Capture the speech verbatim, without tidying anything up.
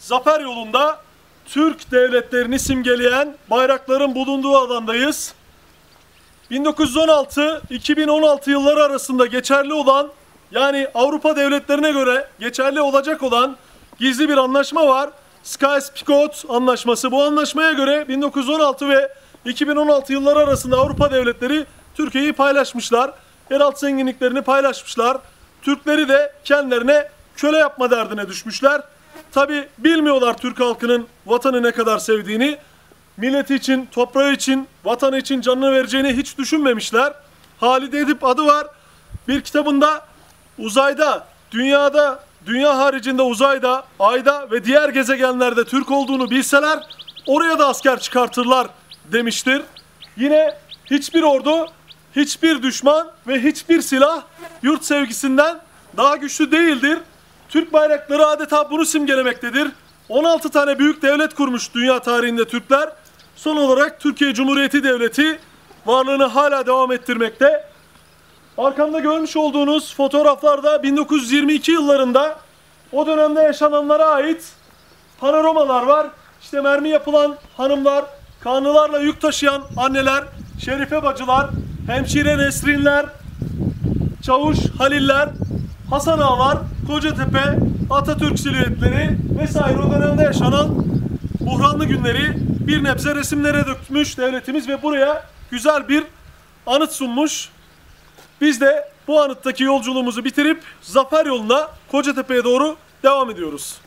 zafer yolunda Türk devletlerini simgeleyen bayrakların bulunduğu alandayız. bin dokuz yüz on altı iki bin on altı yılları arasında geçerli olan, yani Avrupa devletlerine göre geçerli olacak olan gizli bir anlaşma var. Sykes-Picot Anlaşması. Bu anlaşmaya göre bin dokuz yüz on altı ve iki bin on altı yılları arasında Avrupa devletleri Türkiye'yi paylaşmışlar. Yeraltı zenginliklerini paylaşmışlar. Türkleri de kendilerine köle yapma derdine düşmüşler. Tabi bilmiyorlar Türk halkının vatanı ne kadar sevdiğini. Milleti için, toprağı için, vatanı için canını vereceğini hiç düşünmemişler. Halide Edip adı var. Bir kitabında uzayda, dünyada, dünya haricinde uzayda, ayda ve diğer gezegenlerde Türk olduğunu bilseler oraya da asker çıkartırlar demiştir. Yine hiçbir ordu, hiçbir düşman ve hiçbir silah yurt sevgisinden daha güçlü değildir. Türk bayrakları adeta bunu simgelemektedir. on altı tane büyük devlet kurmuş dünya tarihinde Türkler. Son olarak Türkiye Cumhuriyeti Devleti varlığını hala devam ettirmekte. Arkamda görmüş olduğunuz fotoğraflarda bin dokuz yüz yirmi iki yıllarında o dönemde yaşananlara ait panoramalar var. İşte mermi yapılan hanımlar, kanlılarla yük taşıyan anneler, şerife bacılar, hemşire Nesrinler, çavuş Haliller, Hasan Ağalar, Kocatepe, Atatürk silüetleri vesaire o dönemde yaşanan buhranlı günleri bir nebze resimlere dökmüş devletimiz ve buraya güzel bir anıt sunmuş. Biz de bu anıttaki yolculuğumuzu bitirip zafer yoluna Kocatepe'ye doğru devam ediyoruz.